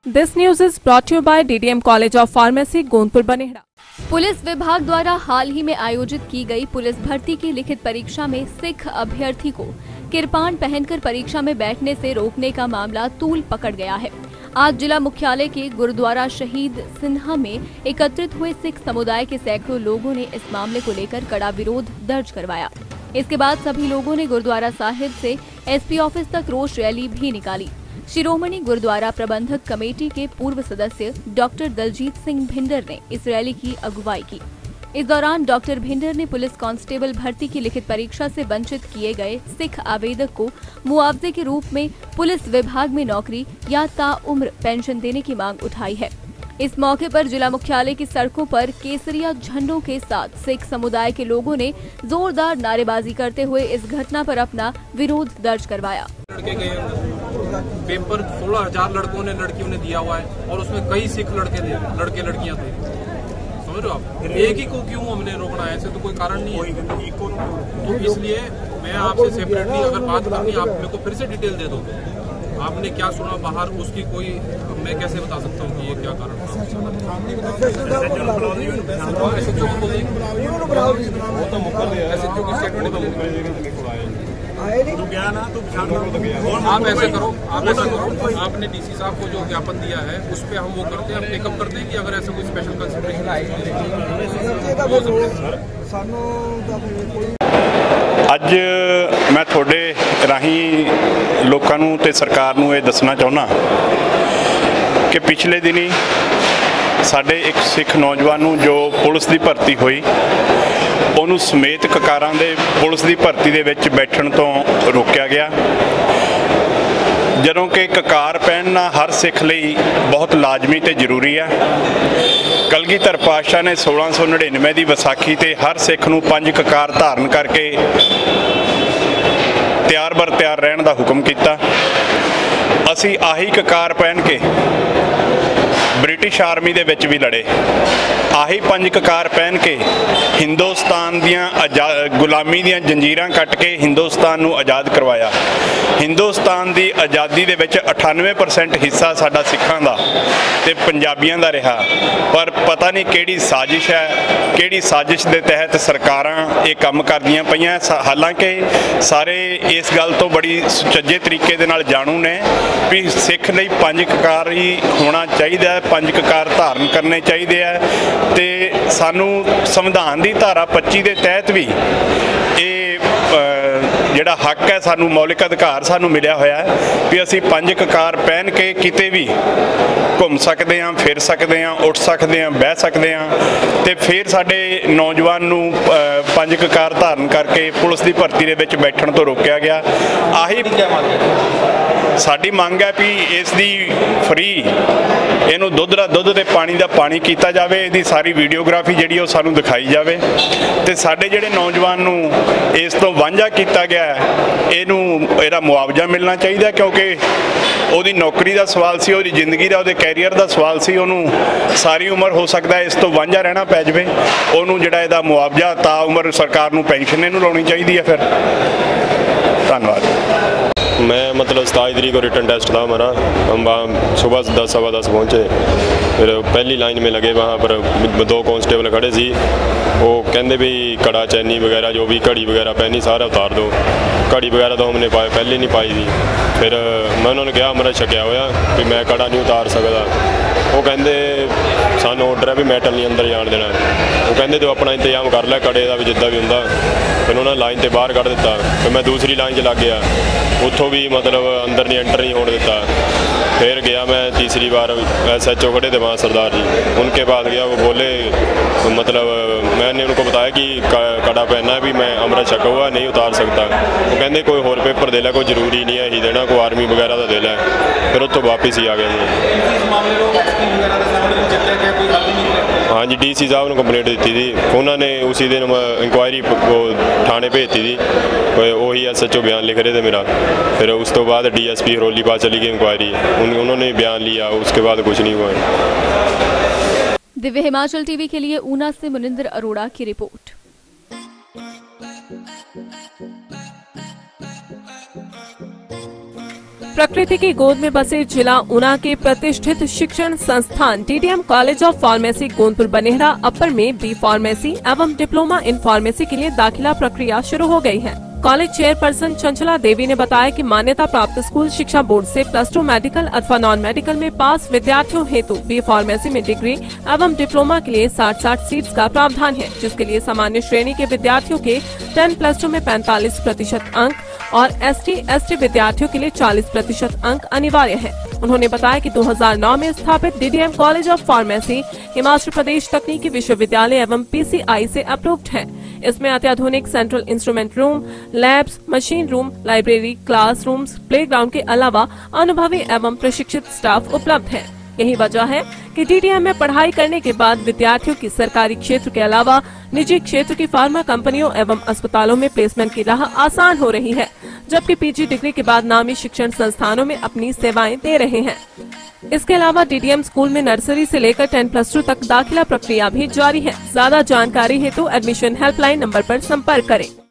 This news is brought to you by DDM College of Pharmacy, Gondpur Banera. पुलिस विभाग द्वारा हाल ही में आयोजित की गई पुलिस भर्ती की लिखित परीक्षा में सिख अभ्यर्थी को किरपान पहनकर परीक्षा में बैठने से रोकने का मामला तूल पकड़ गया है। आज जिला मुख्यालय के गुरुद्वारा शहीद सिन्हा में एकत्रित हुए सिख समुदाय के सैकड़ों लोगों ने इस मामले को लेकर कड़ा विरोध दर्ज करवाया। इसके बाद सभी लोगों ने गुरुद्वारा साहिब से एसपी ऑफिस तक रोष रैली भी निकाली। शिरोमणि गुरुद्वारा प्रबंधक कमेटी के पूर्व सदस्य डॉक्टर दलजीत सिंह भिंडर ने इस रैली की अगुवाई की। इस दौरान डॉक्टर भिंडर ने पुलिस कांस्टेबल भर्ती की लिखित परीक्षा से वंचित किए गए सिख आवेदक को मुआवजे के रूप में पुलिस विभाग में नौकरी या ताउम्र पेंशन देने की मांग उठाई है। इस मौके पर जिला मुख्यालय की सड़कों पर केसरिया झंडों के साथ सिख समुदाय के लोगों ने जोरदार नारेबाजी करते हुए इस घटना पर अपना विरोध दर्ज करवाया। पेपर 16,000 लड़कों ने लड़कियों ने दिया हुआ है और उसमें कई सिख लड़के लड़कियां थे। समझ रहे हो आप? एक ही को क्यों हमने रोकना है? ऐसे तो कोई कारण नहीं है। तो इसलिए मैं आपसे सेपरेटली अगर बात करनी, आप मेरे को फिर से डिटेल दे दो। आपने क्या सुना बाहर, उसकी कोई मैं कैसे बता सकता हूँ कि ये क्या कारण था? SHO को बोलिए, वो तो SHO की स्टेटमेंट आप ऐसे करो, आपने डीसी साहब को जो ज्ञापन दिया है उस पर हम वो करते हैं, हम टेकअप करते हैं कि अगर ऐसा कोई स्पेशल कंसिडरेशन ਅੱਜ मैं ਤੁਹਾਡੇ ਰਾਹੀਂ ਲੋਕਾਂ ਨੂੰ ਤੇ ਸਰਕਾਰ ਨੂੰ ਇਹ ਦੱਸਣਾ ਚਾਹੁੰਦਾ ਕਿ ਪਿਛਲੇ ਦਿਨੀ ਸਾਡੇ ਇੱਕ ਸਿੱਖ ਨੌਜਵਾਨ ਨੂੰ ਜੋ ਪੁਲਿਸ ਦੀ ਭਰਤੀ ਹੋਈ ਉਹਨੂੰ ਸਮੇਤ ਕਕਾਰਾਂ ਦੇ ਪੁਲਿਸ ਦੀ ਭਰਤੀ ਦੇ ਵਿੱਚ ਬੈਠਣ ਤੋਂ ਰੋਕਿਆ ਗਿਆ, ਜਦੋਂ ਕਿ ਕਕਾਰ ਪਹਿਨਣਾ ਹਰ ਸਿੱਖ ਲਈ ਬਹੁਤ ਲਾਜ਼ਮੀ ਤੇ ਜ਼ਰੂਰੀ ਹੈ। ਕਲਗੀਧਰ ਪਾਤਸ਼ਾਹ ਨੇ 1699 ਦੀ ਵਿਸਾਖੀ ਤੇ ਹਰ ਸਿੱਖ ਨੂੰ 5 ਕਕਾਰ ਧਾਰਨ ਕਰਕੇ ਤਿਆਰ ਬਰ ਤਿਆਰ ਰਹਿਣ ਦਾ ਹੁਕਮ ਕੀਤਾ। ਅਸੀਂ ਆਹੀ ਕਕਾਰ ਪਹਿਨ ਕੇ ब्रिटिश आर्मी ਦੇ ਵਿੱਚ ਵੀ ਲੜੇ, ਆਹੀ 5 ਕਕਾਰ ਪਹਿਨ ਕੇ ਹਿੰਦੁਸਤਾਨ ਦੀਆਂ ਗੁਲਾਮੀ ਦੀਆਂ ਜੰਜੀਰਾਂ ਕੱਟ ਕੇ ਹਿੰਦੁਸਤਾਨ ਨੂੰ ਆਜ਼ਾਦ ਕਰਵਾਇਆ। ਹਿੰਦੁਸਤਾਨ ਦੀ ਆਜ਼ਾਦੀ ਦੇ ਵਿੱਚ 98% ਹਿੱਸਾ ਸਾਡਾ ਸਿੱਖਾਂ ਦਾ ਤੇ ਪੰਜਾਬੀਆਂ ਦਾ ਰਿਹਾ, ਪਰ ਪਤਾ ਨਹੀਂ ਕਿਹੜੀ ਸਾਜ਼ਿਸ਼ ਹੈ, ਕਿਹੜੀ ਸਾਜ਼ਿਸ਼ ਦੇ ਤਹਿਤ ਸਰਕਾਰਾਂ ਇਹ ਕੰਮ ਕਰਦੀਆਂ ਪਈਆਂ। ਹਾਲਾਂਕਿ ਸਾਰੇ ਇਸ ਗੱਲ ਤੋਂ ਬੜੀ ਸੁਚੱਜੇ ਤਰੀਕੇ ਦੇ ਨਾਲ ਜਾਣੂ ਨੇ ਵੀ ਸਿੱਖ ਲਈ 5 ਕਕਾਰ ਹੀ ਹੋਣਾ ਚਾਹੀਦਾ, 5 ਕਕਾਰ ਧਾਰਨ ਕਰਨੇ ਚਾਹੀਦੇ ਆ ਤੇ ਸਾਨੂੰ ਸੰਵਿਧਾਨ ਦੀ ਧਾਰਾ 25 ਦੇ ਤਹਿਤ ਵੀ ਇਹ ਜਿਹੜਾ ਹੱਕ ਹੈ, ਸਾਨੂੰ ਮੌਲਿਕ ਅਧਿਕਾਰ ਸਾਨੂੰ ਮਿਲਿਆ ਹੋਇਆ ਹੈ ਵੀ ਅਸੀਂ 5 ਕਕਾਰ ਪਹਿਨ ਕੇ ਕਿਤੇ ਵੀ ਘੁੰਮ ਸਕਦੇ ਹਾਂ, ਫਿਰ ਸਕਦੇ ਹਾਂ, ਉੱਠ ਸਕਦੇ ਹਾਂ, ਬਹਿ ਸਕਦੇ ਹਾਂ। ਤੇ ਫਿਰ ਸਾਡੇ ਨੌਜਵਾਨ ਨੂੰ 5 ਕਕਾਰ ਧਾਰਨ ਕਰਕੇ ਪੁਲਿਸ ਦੀ ਭਰਤੀ ਦੇ ਵਿੱਚ ਬੈਠਣ ਤੋਂ ਰੋਕਿਆ ਗਿਆ। ਆਹੀ ਸਾਡੀ ਮੰਗ ਹੈ ਵੀ ਇਸ ਦੀ ਫ੍ਰੀ ਇਹਨੂੰ ਦੁੱਧ ਤੇ ਪਾਣੀ ਦਾ ਪਾਣੀ ਕੀਤਾ ਜਾਵੇ, ਇਹਦੀ ਸਾਰੀ ਵੀਡੀਓਗ੍ਰਾਫੀ ਜਿਹੜੀ ਉਹ ਸਾਨੂੰ ਦਿਖਾਈ ਜਾਵੇ ਤੇ ਸਾਡੇ ਜਿਹੜੇ ਨੌਜਵਾਨ ਨੂੰ ਇਸ ਤੋਂ ਵਾਂਝਾ ਕੀਤਾ ਗਿਆ ਇਹਦਾ ਮੁਆਵਜ਼ਾ ਮਿਲਣਾ ਚਾਹੀਦਾ, ਕਿਉਂਕਿ ਉਹਦੀ ਨੌਕਰੀ ਦਾ ਸਵਾਲ ਸੀ, ਉਹਦੀ ਜ਼ਿੰਦਗੀ ਦਾ, ਉਹਦੇ ਕੈਰੀਅਰ ਦਾ ਸਵਾਲ ਸੀ। ਉਹਨੂੰ ਸਾਰੀ ਉਮਰ ਹੋ ਸਕਦਾ ਇਸ ਤੋਂ ਵਾਂਝਾ ਰਹਿਣਾ ਪੈ ਜਾਵੇ। ਉਹਨੂੰ ਜਿਹੜਾ ਇਹਦਾ ਮੁਆਵਜ਼ਾ ਤਾਂ ਉਮਰ ਸਰਕਾਰ ਨੂੰ ਪੈਨਸ਼ਨ ਇਹਨੂੰ ਲਾਉਣੀ ਚਾਹੀਦੀ ਹੈ। ਫਿਰ ਧੰਨਵਾਦ। मैं मतलब 27 तरीक को रिटर्न टेस्ट था हमारा, हम वहाँ सुबह 10 सवा 10 पहुँचे। फिर पहली लाइन में लगे, वहाँ पर 2 कांस्टेबल खड़े सी, वो कहते भी कड़ा चैनी वगैरह जो भी घड़ी वगैरह पहनी सारा उतार दो। घड़ी वगैरह तो हमने पहले नहीं पाई थी। फिर मैं उन्होंने कहा मेरा शकिया होया भी मैं कड़ा नहीं उतार सकता। वो कहते सानू ऑर्डर है भी मैटल नहीं अंदर जान देना। वो कहते तो अपना इंतजाम कर लै कड़े का भी जिदा भी होंदा। फिर उन्होंने लाइन से बाहर कढ़ दिता। फिर मैं दूसरी लाइन च लग गया, उतों भी मतलब अंदर नहीं एंटर नहीं होने दिता। फिर गया मैं तीसरी बार SHO खड़े थे वहाँ सरदार जी, उनके पास गया। वो बोले मतलब मैंने उनको बताया कि कड़ा पहनना है भी मैं अमृत छका हुआ नहीं उतार सकता। वो कहते कोई होर पेपर दे लै, कोई जरूरी नहीं है ही देना, कोई आर्मी वगैरह का दे लै। फिर उतो वापस ही आ गए। हाँ जी, DC साहब ने कंप्लेंट दी थी, उन्होंने उसी दिन इंक्वायरी थाने भेजती थी, वही SHO बयान लिख रहे थे मेरा। फिर उस तो बाद DSP हरोली पास चली गई इंक्वायरी, उन्होंने बयान लिया, उसके बाद कुछ नहीं हुआ। दिव्य हिमाचल TV के लिए ऊना से मुनिंदर अरोड़ा की रिपोर्ट। प्रकृति की गोद में बसे जिला ऊना के प्रतिष्ठित शिक्षण संस्थान DDM college of pharmacy Gondpur Banera upper में बी फार्मेसी एवं डिप्लोमा इन फार्मेसी के लिए दाखिला प्रक्रिया शुरू हो गई है। कॉलेज चेयरपर्सन चंचला देवी ने बताया कि मान्यता प्राप्त स्कूल शिक्षा बोर्ड से +2 मेडिकल अथवा नॉन मेडिकल में पास विद्यार्थियों हेतु बी फार्मेसी में डिग्री एवं डिप्लोमा के लिए 60-60 सीट्स का प्रावधान है, जिसके लिए सामान्य श्रेणी के विद्यार्थियों के 10+2 में 45% अंक और ST/ST विद्यार्थियों के लिए 40% अंक अनिवार्य है। उन्होंने बताया कि 2009 में स्थापित DDM college of pharmacy Himachal Pradesh तकनीकी विश्वविद्यालय एवं PCI से अप्रूव्ड है। इसमें अत्याधुनिक central instrument room, labs, machine room, library, classrooms, playground के अलावा अनुभवी एवं प्रशिक्षित स्टाफ उपलब्ध है। यही वजह है कि डीडीएम में पढ़ाई करने के बाद विद्यार्थियों की सरकारी क्षेत्र के अलावा निजी क्षेत्र की फार्मा कंपनियों एवं अस्पतालों में प्लेसमेंट की राह आसान हो रही है, जबकि PG डिग्री के बाद नामी शिक्षण संस्थानों में अपनी सेवाएं दे रहे हैं। इसके अलावा डीडीएम स्कूल में नर्सरी से लेकर 10+2 तक दाखिला प्रक्रिया भी जारी है। ज्यादा जानकारी हेतु एडमिशन हेल्पलाइन नंबर पर संपर्क करें।